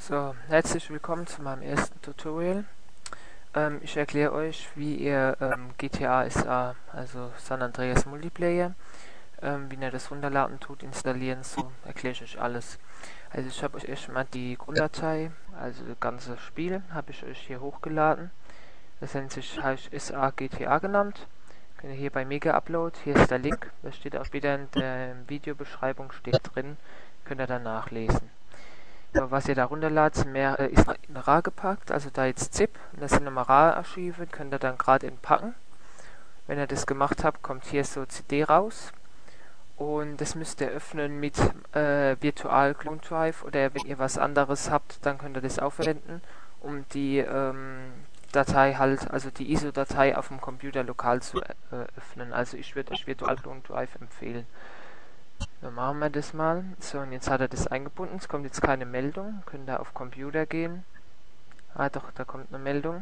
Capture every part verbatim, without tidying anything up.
So, herzlich willkommen zu meinem ersten Tutorial. Ähm, ich erkläre euch, wie ihr ähm, G T A S A, also San Andreas Multiplayer, ähm, wie ihr das runterladen tut, installieren, so erkläre ich euch alles. Also ich habe euch erstmal die Grunddatei, also das ganze Spiel, habe ich euch hier hochgeladen. Das nennt sich heißt S A G T A genannt. Könnt ihr hier bei Mega Upload, hier ist der Link, das steht auch wieder in der Videobeschreibung, steht drin, könnt ihr dann nachlesen. So, was ihr da runterladet, mehr, äh, ist in RAR gepackt, also da jetzt ZIP, und das sind nochmal RAR-Archive, könnt ihr dann gerade entpacken. Wenn ihr das gemacht habt, kommt hier so C D raus und das müsst ihr öffnen mit äh, Virtual Clone Drive, oder wenn ihr was anderes habt, dann könnt ihr das auch verwenden, um die ähm, Datei halt, also die I S O-Datei auf dem Computer lokal zu äh, öffnen. Also ich würde euch Virtual Clone Drive empfehlen. Dann machen wir das mal. So, und jetzt hat er das eingebunden. Es kommt jetzt keine Meldung. Könnt ihr auf Computer gehen. Ah, doch, da kommt eine Meldung.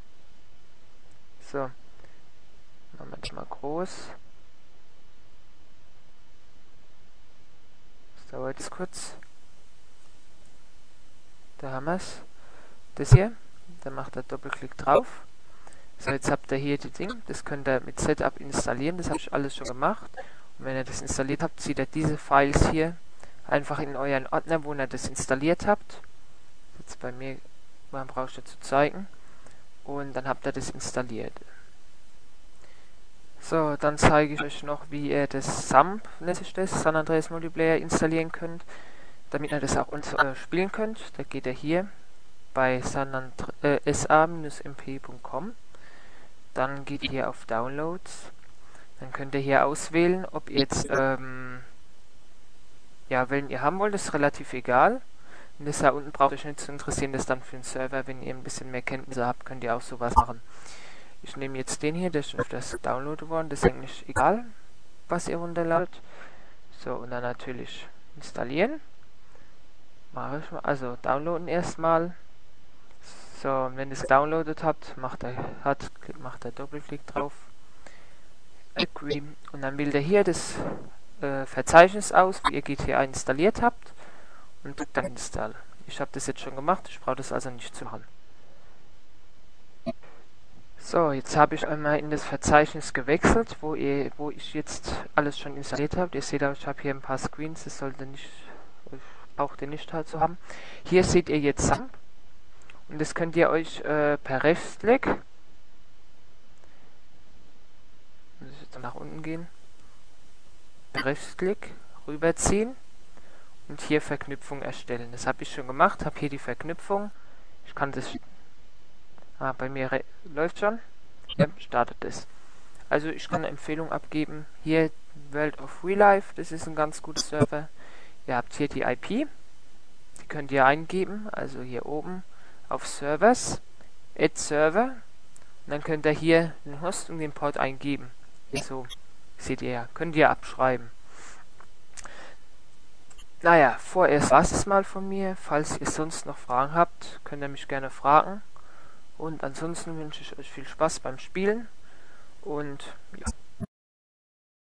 So. Machen wir das mal groß. Das dauert jetzt kurz. Da haben wir es. Das hier. Da macht er Doppelklick drauf. So, jetzt habt ihr hier die Ding. Das könnt ihr mit Setup installieren. Das habe ich alles schon gemacht. Und wenn ihr das installiert habt, zieht ihr diese Files hier einfach in euren Ordner, wo ihr das installiert habt. Jetzt bei mir, man braucht dazu zeigen. Und dann habt ihr das installiert. So, dann zeige ich euch noch, wie ihr das S A M, nennt sich das, San Andreas Multiplayer, installieren könnt, damit ihr das auch äh, spielen könnt. Da geht ihr hier bei äh, S A M P punkt com. Dann geht ihr hier auf Downloads. Dann könnt ihr hier auswählen, ob ihr jetzt, ähm, ja, welchen ihr haben wollt, ist relativ egal. Und das da unten braucht euch nicht zu interessieren, das dann für den Server, wenn ihr ein bisschen mehr Kenntnisse habt, könnt ihr auch sowas machen. Ich nehme jetzt den hier, der ist schon öfters downloadet worden, das ist eigentlich egal, was ihr runterladet. So, und dann natürlich installieren. Mache ich mal, also downloaden erstmal. So, und wenn ihr es downloadet habt, macht er, hat, macht er Doppelklick drauf. Agree. Und dann wählt ihr hier das äh, Verzeichnis aus, wo ihr G T A installiert habt, und drückt dann Install. Ich habe das jetzt schon gemacht, ich brauche das also nicht zu machen. So, jetzt habe ich einmal in das Verzeichnis gewechselt, wo, ihr, wo ich jetzt alles schon installiert habe. Ihr seht auch, ich habe hier ein paar Screens, das sollte nicht, braucht ihr nicht halt zu haben. Hier seht ihr jetzt S A M, und das könnt ihr euch äh, per Rechtsklick, muss ich jetzt nach unten gehen, per Rechtsklick rüberziehen und hier Verknüpfung erstellen. Das habe ich schon gemacht, habe hier die Verknüpfung. Ich kann das... Ah, bei mir läuft schon. Ja, startet es. Also ich kann eine Empfehlung abgeben. Hier World of Real Life, das ist ein ganz guter Server. Ihr habt hier die I P. Die könnt ihr eingeben. Also hier oben auf Servers, Add Server. Und dann könnt ihr hier den Host und den Port eingeben. Hier so, seht ihr ja. Könnt ihr abschreiben. Naja, vorerst war es mal von mir. Falls ihr sonst noch Fragen habt, könnt ihr mich gerne fragen. Und ansonsten wünsche ich euch viel Spaß beim Spielen. Und ja.